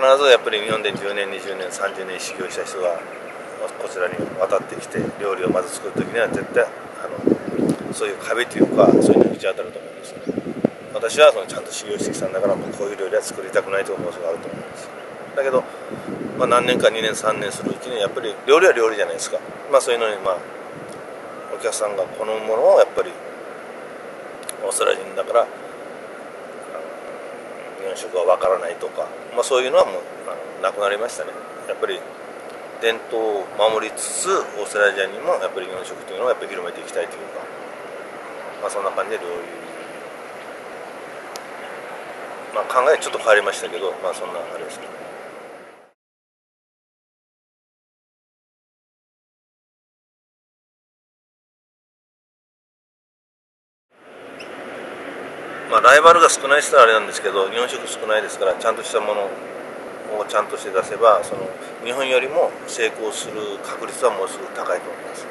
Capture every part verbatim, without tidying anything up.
ずやっぱり日本でじゅうねんにじゅうねんさんじゅうねん修行した人がこちらに渡ってきて料理をまず作る時には絶対あのそういう壁というかそういうのに打ち当たると思うんですよね。私はそのちゃんと修行してきたんだからもうこういう料理は作りたくないと思う人があると思うんですよ。だけど、まあ、何年かにねんさんねんするうちにやっぱり料理は料理じゃないですか。まあそういうのにまあお客さんが好むものをやっぱりオーストラリア人だから日本食は分からないとか、まあ、そういうのはもうあのなくなりましたね。やっぱり伝統を守りつつオーストラリアにもやっぱり日本食というのをやっぱり広めていきたいというか、まあ、そんな感じで料理、まあ、考えちょっと変わりましたけど、まあそんなあれですね。まあライバルが少ない人はあれなんですけど、日本食少ないですからちゃんとしたものをちゃんとして出せばその日本よりも成功する確率はもうすぐ高いと思います。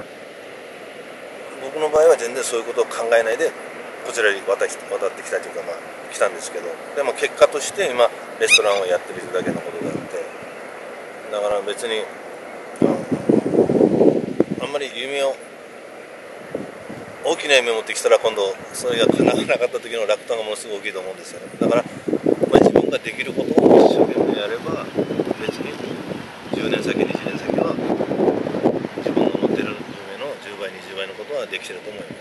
僕の場合は全然そういうことを考えないでこちらに渡ってきたというか、まあ来たんですけど、でも結果として今レストランをやってるだけのことがあって、だから別にあんまり夢を大きな夢を持ってきたら今度それが叶わなかった時の落胆がものすごく大きいと思うんですよね。だから、まあ、自分ができることを一生懸命やれば別にじゅうねんさきにじゅうねんさきは自分が持ってる夢のじゅうばいにじゅうばいのことはできてると思います。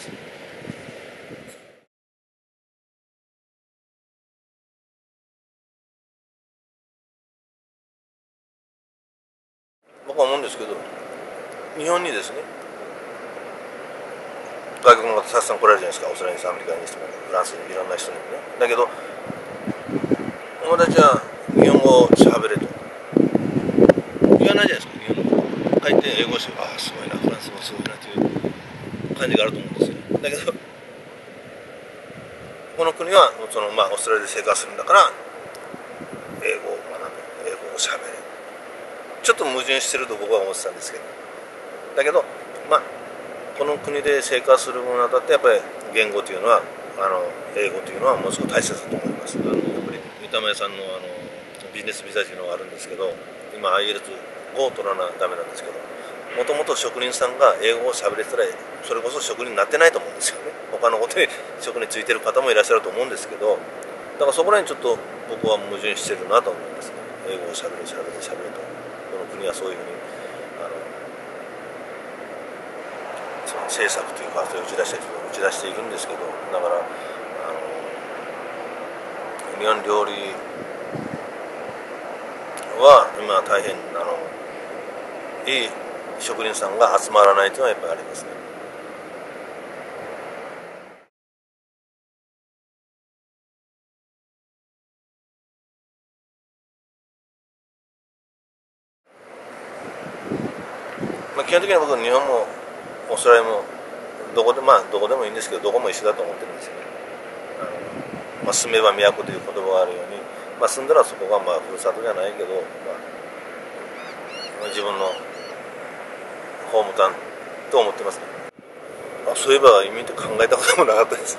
僕は思うんですけど、日本にですね外国の方たくさん来られるじゃないですか。オーストラリアにアメリカにしてもフランスにいろんな人にもね。だけど友達は日本語をしゃべれと言わないじゃないですか。日本語書いて英語をしてああすごいなフランス語すごいなという感じがあると思うんですよ。だけどこの国はその、まあ、オーストラリアで生活するんだから英語を学べ、英語をしゃべれ、ちょっと矛盾してると僕は思ってたんですけど、だけどまあこの国で生活するものにあたってやっぱり言語というのはあの英語というのはものすごく大切だと思います。あのやっぱり三田屋さんのあのビジネスビザというのがあるんですけど、今 アイエルツご を取らなダメなんですけど、もともと職人さんが英語をしゃべれてたらそれこそ職人になってないと思うんですよね。他のことに職についてる方もいらっしゃると思うんですけど、だからそこら辺ちょっと僕は矛盾してるなと思いますね。英語をしゃべれしゃべれしゃべれと、この国はそういうふうにあのその政策というかそれを打ち出して打ち出しているんですけど、だからあの日本料理は今大変あのいい職人さんが集まらないというのはやっぱりありますね。まあ、基本的には僕は日本もオーストラリアもどこでまあどこでもいいんですけどどこも一緒だと思ってるんですよね。あの、まあ、住めば都という言葉があるように、まあ、住んだらそこがまあふるさとじゃないけど、まあ、自分のホームタウンと思ってますね。あ、そういえば移民って考えたこともなかったです。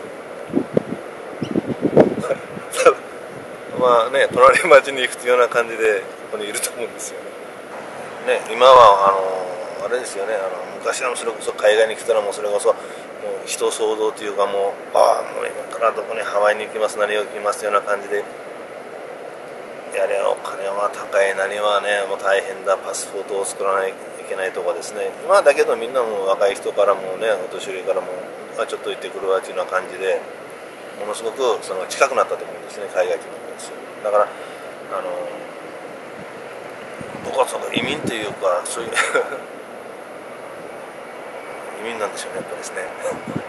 まあね、隣町に行くというような感じでここにいると思うんですよね。ね、今はあのあれですよね、あの昔はそれこそ海外に来たらもうそれこそもう人想像というかもうああもう今からどこにハワイに行きます何を行きますというような感じでやれお金は高い何はねもう大変だパスポートを作らないといけないとかですね。今だけどみんなもう若い人からもねお年寄りからも、まあ、ちょっと行ってくるわというような感じでものすごくその近くなったと思うんですね、海外というのです。だからあの僕はその移民というかそういう移民なんでしょうねやっぱりですね。